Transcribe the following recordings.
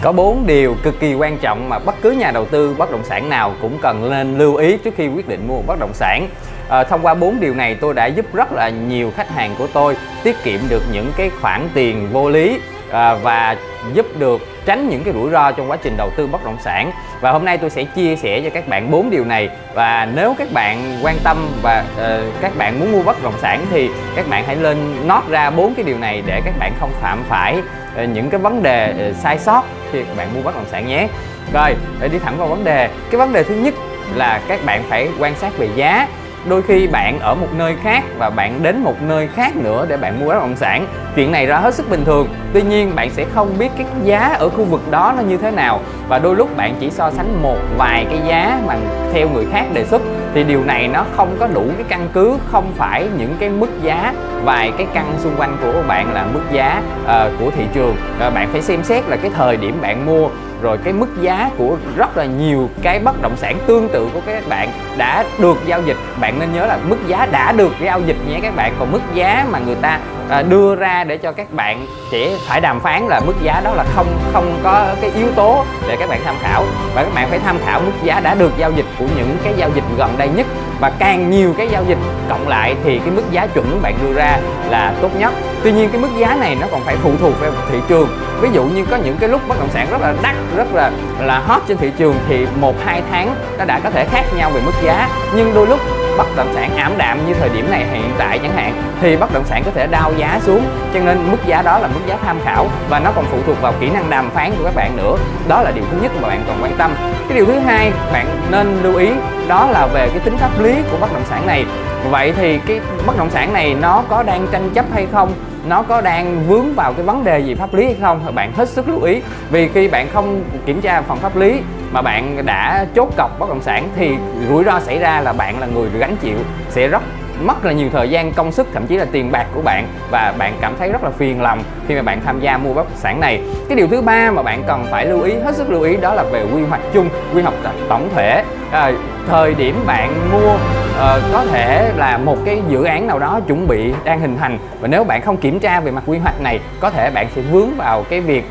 Có 4 điều cực kỳ quan trọng mà bất cứ nhà đầu tư bất động sản nào cũng cần nên lưu ý trước khi quyết định mua một bất động sản. Thông qua 4 điều này tôi đã giúp rất là nhiều khách hàng của tôi tiết kiệm được những cái khoản tiền vô lý và giúp được tránh những cái rủi ro trong quá trình đầu tư bất động sản. Và hôm nay tôi sẽ chia sẻ cho các bạn 4 điều này, và nếu các bạn quan tâm và các bạn muốn mua bất động sản thì các bạn hãy lên note ra 4 cái điều này để các bạn không phạm phải những cái vấn đề sai sót khi các bạn mua bất động sản nhé. Rồi, để đi thẳng vào vấn đề. Cái vấn đề thứ nhất là các bạn phải quan sát về giá. Đôi khi bạn ở một nơi khác và bạn đến một nơi khác nữa để bạn mua bất động sản. Chuyện này ra hết sức bình thường. Tuy nhiên bạn sẽ không biết cái giá ở khu vực đó nó như thế nào, và đôi lúc bạn chỉ so sánh một vài cái giá mà theo người khác đề xuất, thì điều này nó không có đủ cái căn cứ. Không phải những cái mức giá vài cái căn xung quanh của bạn là mức giá của thị trường. Bạn phải xem xét là cái thời điểm bạn mua, rồi cái mức giá của rất là nhiều cái bất động sản tương tự của các bạn đã được giao dịch. Bạn nên nhớ là mức giá đã được giao dịch nhé các bạn. Còn mức giá mà người ta đưa ra để cho các bạn sẽ phải đàm phán là mức giá đó là không có cái yếu tố để các bạn tham khảo, và các bạn phải tham khảo mức giá đã được giao dịch của những cái giao dịch gần đây nhất. Và càng nhiều cái giao dịch cộng lại thì cái mức giá chuẩn bạn đưa ra là tốt nhất. Tuy nhiên cái mức giá này nó còn phải phụ thuộc vào thị trường. Ví dụ như có những cái lúc bất động sản rất là đắt, rất là hot trên thị trường thì 1-2 tháng nó đã có thể khác nhau về mức giá. Nhưng đôi lúc bất động sản ảm đạm như thời điểm này hiện tại chẳng hạn thì bất động sản có thể đao giá xuống, cho nên mức giá đó là mức giá tham khảo, và nó còn phụ thuộc vào kỹ năng đàm phán của các bạn nữa. Đó là điều thứ nhất mà bạn cần quan tâm. Cái điều thứ hai bạn nên lưu ý đó là về cái tính pháp lý của bất động sản này. Vậy thì cái bất động sản này nó có đang tranh chấp hay không, nó có đang vướng vào cái vấn đề gì pháp lý hay không, thì bạn hết sức lưu ý. Vì khi bạn không kiểm tra phần pháp lý mà bạn đã chốt cọc bất động sản thì rủi ro xảy ra là bạn là người gánh chịu, sẽ mất là nhiều thời gian, công sức, thậm chí là tiền bạc của bạn, và bạn cảm thấy rất là phiền lòng khi mà bạn tham gia mua bất động sản này. Cái điều thứ ba mà bạn cần phải lưu ý, hết sức lưu ý, đó là về quy hoạch chung, quy hoạch tổng thể. Thời điểm bạn mua có thể là một cái dự án nào đó chuẩn bị đang hình thành, và nếu bạn không kiểm tra về mặt quy hoạch này, có thể bạn sẽ vướng vào cái việc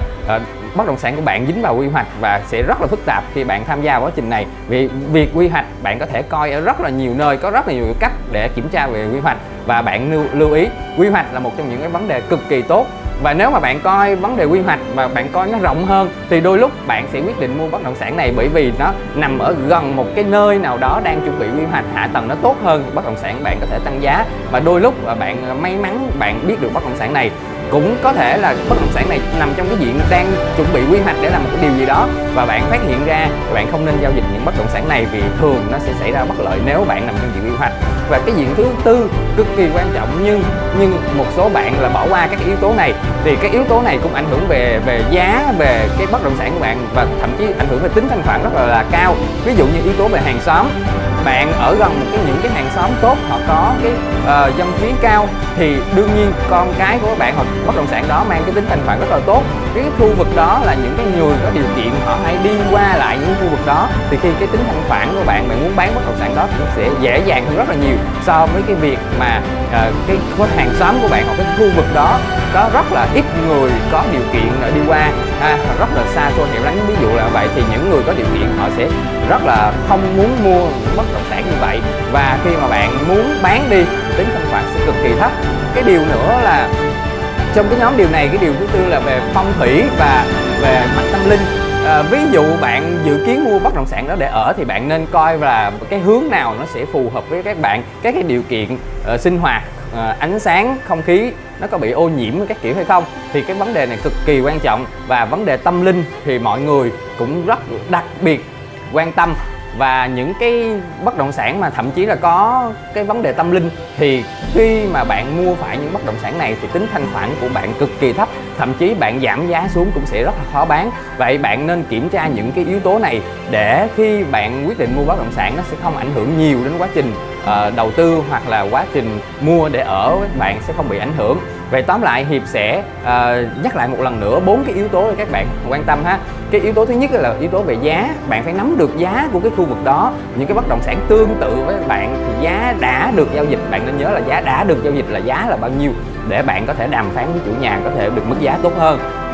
bất động sản của bạn dính vào quy hoạch, và sẽ rất là phức tạp khi bạn tham gia quá trình này. Vì việc quy hoạch bạn có thể coi ở rất là nhiều nơi, có rất là nhiều cách để kiểm tra về quy hoạch, và bạn lưu ý quy hoạch là một trong những cái vấn đề cực kỳ tốt. Và nếu mà bạn coi vấn đề quy hoạch mà bạn coi nó rộng hơn thì đôi lúc bạn sẽ quyết định mua bất động sản này bởi vì nó nằm ở gần một cái nơi nào đó đang chuẩn bị quy hoạch, hạ tầng nó tốt hơn, bất động sản bạn có thể tăng giá. Và đôi lúc bạn may mắn bạn biết được bất động sản này, cũng có thể là bất động sản này nằm trong cái diện đang chuẩn bị quy hoạch để làm một cái điều gì đó, và bạn phát hiện ra bạn không nên giao dịch những bất động sản này, vì thường nó sẽ xảy ra bất lợi nếu bạn nằm trong diện quy hoạch. Và cái diện thứ tư cực kỳ quan trọng, nhưng một số bạn là bỏ qua các yếu tố này, thì cái yếu tố này cũng ảnh hưởng về giá, về cái bất động sản của bạn, và thậm chí ảnh hưởng về tính thanh khoản rất là cao. Ví dụ như yếu tố về hàng xóm, bạn ở gần những cái hàng xóm tốt, họ có cái dân trí cao, thì đương nhiên con cái của bạn hoặc bất động sản đó mang cái tính thanh khoản rất là tốt. Cái khu vực đó là những cái người có điều kiện, họ hay đi qua lại những khu vực đó, thì khi cái tính thanh khoản của bạn muốn bán bất động sản đó thì nó sẽ dễ dàng hơn rất là nhiều so với cái việc mà cái hàng xóm của bạn hoặc cái khu vực đó có rất là ít người có điều kiện đi qua, rất là xa xôi hẻo lánh. Ví dụ là vậy thì những người có điều kiện họ sẽ rất là không muốn mua bất động sản như vậy, và khi mà bạn muốn bán đi, tính thanh khoản sẽ cực kỳ thấp. Cái điều nữa là trong cái nhóm điều này, cái điều thứ tư là về phong thủy và về mặt tâm linh. Ví dụ bạn dự kiến mua bất động sản đó để ở thì bạn nên coi là cái hướng nào nó sẽ phù hợp với các bạn, các cái điều kiện sinh hoạt, ánh sáng, không khí nó có bị ô nhiễm các kiểu hay không, thì cái vấn đề này cực kỳ quan trọng. Và vấn đề tâm linh thì mọi người cũng rất đặc biệt quan tâm. Và những cái bất động sản mà thậm chí là có cái vấn đề tâm linh thì khi mà bạn mua phải những bất động sản này thì tính thanh khoản của bạn cực kỳ thấp, thậm chí bạn giảm giá xuống cũng sẽ rất là khó bán. Vậy bạn nên kiểm tra những cái yếu tố này để khi bạn quyết định mua bất động sản nó sẽ không ảnh hưởng nhiều đến quá trình đầu tư hoặc là quá trình mua để ở, bạn sẽ không bị ảnh hưởng. Vậy tóm lại Hiệp sẽ nhắc lại một lần nữa 4 cái yếu tố để các bạn quan tâm ha. Cái yếu tố thứ nhất là yếu tố về giá, bạn phải nắm được giá của cái khu vực đó. Những cái bất động sản tương tự với bạn thì giá đã được giao dịch, bạn nên nhớ là giá đã được giao dịch là giá là bao nhiêu để bạn có thể đàm phán với chủ nhà có thể được mức giá tốt hơn.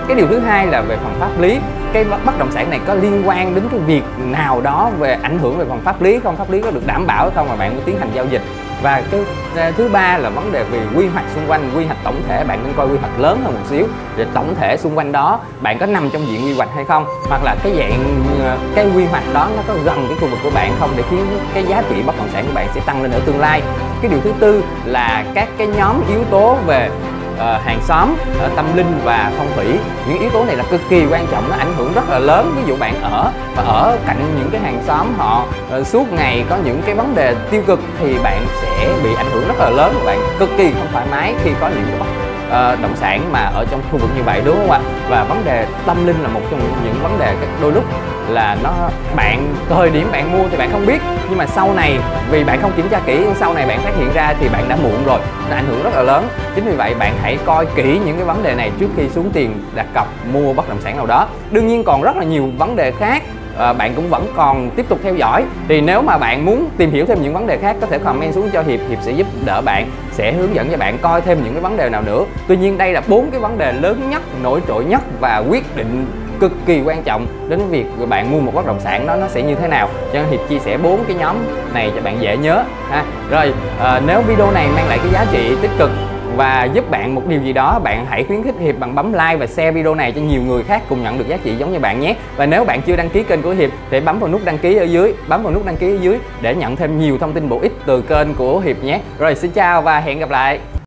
Cái điều thứ hai là về phần pháp lý. Cái bất động sản này có liên quan đến cái việc nào đó về ảnh hưởng về phần pháp lý không, pháp lý có được đảm bảo hay không mà bạn mới tiến hành giao dịch. Và cái thứ ba là vấn đề về quy hoạch xung quanh, quy hoạch tổng thể, bạn nên coi quy hoạch lớn hơn một xíu, rồi tổng thể xung quanh đó bạn có nằm trong diện quy hoạch hay không, hoặc là cái dạng cái quy hoạch đó nó có gần cái khu vực của bạn không, để khiến cái giá trị bất động sản của bạn sẽ tăng lên ở tương lai. Cái điều thứ tư là các cái nhóm yếu tố về hàng xóm, tâm linh và phong thủy. Những yếu tố này là cực kỳ quan trọng, nó ảnh hưởng rất là lớn. Ví dụ bạn ở cạnh những cái hàng xóm họ suốt ngày có những cái vấn đề tiêu cực thì bạn sẽ bị ảnh hưởng rất là lớn, và bạn cực kỳ không thoải mái khi có những cái bất động sản mà ở trong khu vực như vậy, đúng không ạ? Và vấn đề tâm linh là một trong những vấn đề đôi lúc là bạn thời điểm bạn mua thì bạn không biết, nhưng mà sau này vì bạn không kiểm tra kỹ, sau này bạn phát hiện ra thì bạn đã muộn rồi, nó ảnh hưởng rất là lớn. Chính vì vậy bạn hãy coi kỹ những cái vấn đề này trước khi xuống tiền đặt cọc mua bất động sản nào đó. Đương nhiên còn rất là nhiều vấn đề khác, bạn cũng vẫn còn tiếp tục theo dõi. Thì nếu mà bạn muốn tìm hiểu thêm những vấn đề khác, có thể comment xuống cho Hiệp sẽ giúp đỡ bạn, sẽ hướng dẫn cho bạn coi thêm những cái vấn đề nào nữa. Tuy nhiên đây là 4 cái vấn đề lớn nhất, nổi trội nhất và quyết định cực kỳ quan trọng đến việc bạn mua một bất động sản nó sẽ như thế nào. Cho nên Hiệp chia sẻ 4 cái nhóm này cho bạn dễ nhớ ha. Rồi nếu video này mang lại cái giá trị tích cực và giúp bạn một điều gì đó, bạn hãy khuyến khích Hiệp bằng bấm like và share video này cho nhiều người khác cùng nhận được giá trị giống như bạn nhé. Và nếu bạn chưa đăng ký kênh của Hiệp thì bấm vào nút đăng ký ở dưới, để nhận thêm nhiều thông tin bổ ích từ kênh của Hiệp nhé. Rồi xin chào và hẹn gặp lại.